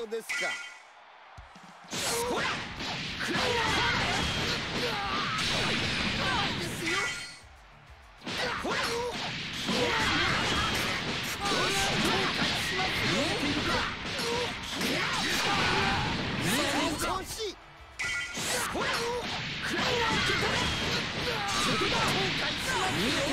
ことですか。 ほらクライナーですよ。ほらほらクライナー受け止め。後悔しますよ。